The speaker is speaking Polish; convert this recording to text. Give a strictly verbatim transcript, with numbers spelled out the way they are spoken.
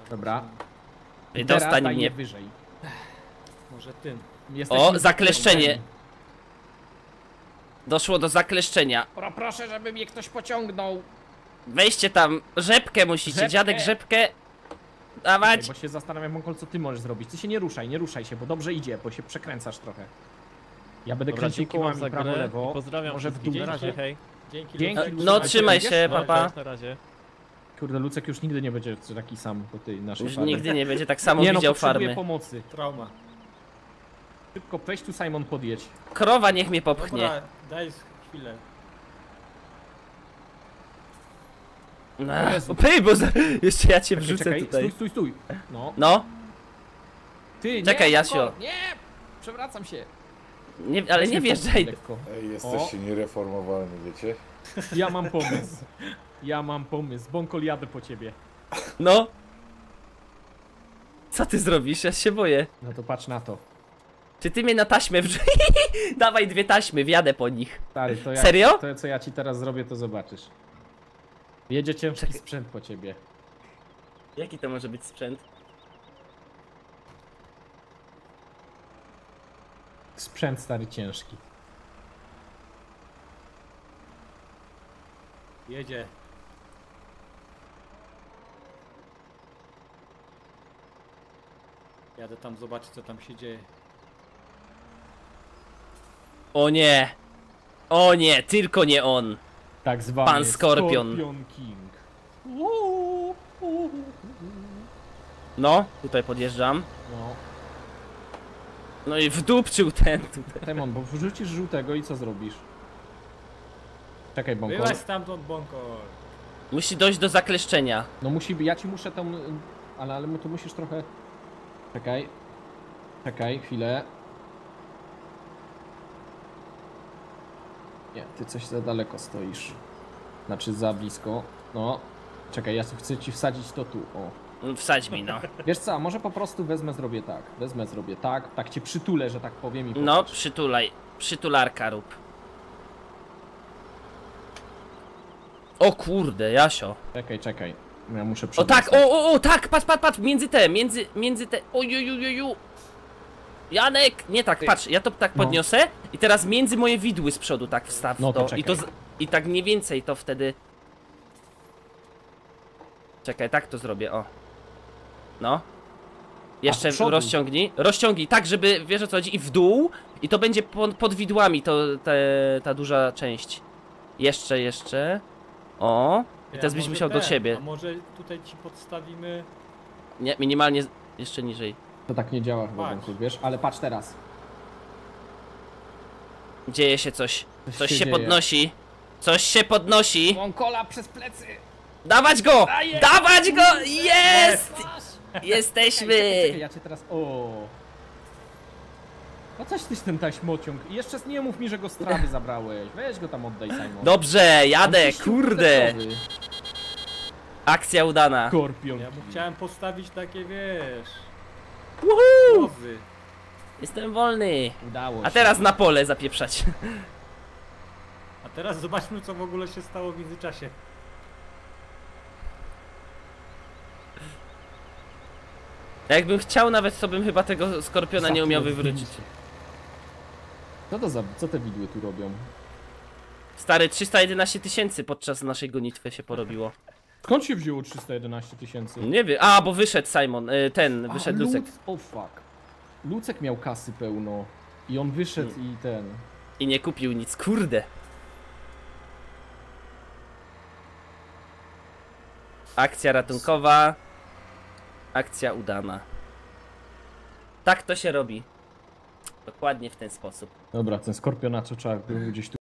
Dobra. I dostań mnie wyżej. Może tym. Jesteśmy O, zakleszczenie. Doszło do zakleszczenia. Pro, proszę, żeby mnie ktoś pociągnął. Weźcie tam, rzepkę musicie, Rzepkę. dziadek rzepkę. Dawać. Bo się zastanawiam, Mongol, co ty możesz zrobić. Ty się nie ruszaj, nie ruszaj się, bo dobrze idzie, bo się przekręcasz trochę. Ja będę Dobra, kręcił dzięki wam kołami za prawo, grę. lewo. Pozdrawiam Może w wszystkich. dół. Na razie, hej. Dzięki. Dzięki. Lucek. No trzymaj Wiesz? się, No, papa. cześć, na razie. Kurde, Lucek już nigdy nie będzie taki sam po tej naszej Już farmie. nigdy nie będzie tak samo Nie no, widział potrzebuję farmy. pomocy. Trauma. Szybko, weź tu, Simon, podjedź. Krowa niech mnie popchnie. Dobra, daj chwilę. No, pyj, bo za... jeszcze ja cię wrzucę czekaj, tutaj. Stój, stój, stój. No. No, Ty, Czekaj, nie, Jasio. Mongol, nie! Przewracam się. nie, ale nie wjeżdżaj. Lekko. Ej, jesteście niereformowalni, wiecie? Ja mam pomysł. Ja mam pomysł. Bonkol, jadę po ciebie. No. Co ty zrobisz? Ja się boję. No to patrz na to. Czy ty mnie na taśmę wrzucisz? Dawaj dwie taśmy, wjadę po nich. Stary, to ja, Serio? To co ja ci teraz zrobię, to zobaczysz. Jedzie ciężki Czekaj. sprzęt po ciebie. Jaki to może być sprzęt? Sprzęt, stary, ciężki. Jedzie. Jadę tam zobaczyć, co tam się dzieje. O nie. O nie, tylko nie on. Tak zwany Pan Skorpion. Skorpion King. No, tutaj podjeżdżam. No. No i wdupczył ten tutaj. Temon, bo wrzucisz żółtego i co zrobisz? Czekaj, Bonkol. Byłaś stamtąd, Bonkol. Musi dojść do zakleszczenia. No musi, ja ci muszę tam... Ale, ale tu musisz trochę... Czekaj. Czekaj, chwilę. Nie, ty coś za daleko stoisz. Znaczy za blisko. No. Czekaj, ja tu chcę ci wsadzić to tu, o. Wsadź mi, no. Wiesz co, a może po prostu wezmę, zrobię tak. Wezmę, zrobię tak. Tak cię przytulę, że tak powiem i No, popatrz. przytulaj. Przytularka rób. O kurde, Jasio. Czekaj, czekaj. Ja muszę O tak, przedostać. o, o, o, tak, patrz, patrz, patrz, między te, między, między te, ojujujuju. Janek, nie tak, patrz, ja to tak No. podniosę i teraz między moje widły z przodu tak wstaw No to to i to, z, czekaj. i tak mniej więcej to wtedy. Czekaj, tak to zrobię, o. No. Jeszcze z przodu. rozciągnij, rozciągnij, tak żeby, wiesz o co chodzi, i w dół i to będzie pod, pod widłami to, te, ta duża część. Jeszcze, jeszcze. O. I teraz byś może musiał do ten, siebie. A może tutaj ci podstawimy... Nie, minimalnie jeszcze niżej. To tak nie działa chyba, Patrz. Bonkol, wiesz? Ale patrz teraz. Dzieje się coś. Coś Coś się się dzieje. podnosi. Coś się podnosi. Bonkola przez plecy! Dawać go! Dawać go! Jest! Czekaj, Jesteśmy! czekaj, ja cię teraz... O. No coś tyś ten taśmociąg. I jeszcze nie mów mi, że go z trawy zabrałeś. Weź go tam oddaj, Simon. Dobrze, On jadę, czyścił kurde! procesowy. Akcja udana. Skorpion. Ja mu chciałem postawić takie, wiesz... Woohoo! Wozy. Jestem wolny. Udało się. A teraz na pole zapieprzać. A teraz zobaczmy, co w ogóle się stało w międzyczasie. Jakbym chciał nawet, to bym chyba tego skorpiona nie umiał wywrócić. Co to za... Co te widły tu robią? Stary, trzysta jedenaście tysięcy podczas naszej gonitwy się porobiło. Skąd się wzięło trzysta jedenaście tysięcy? Nie wiem. A, bo wyszedł Simon, y, ten, wyszedł Lucek. O fuck. Lucek miał kasy pełno. I on wyszedł Hmm. i ten... I nie kupił nic, kurde. Akcja ratunkowa. Akcja udana. Tak to się robi. Dokładnie w ten sposób. Dobra, ten skorpionaczo trzeba go gdzieś tu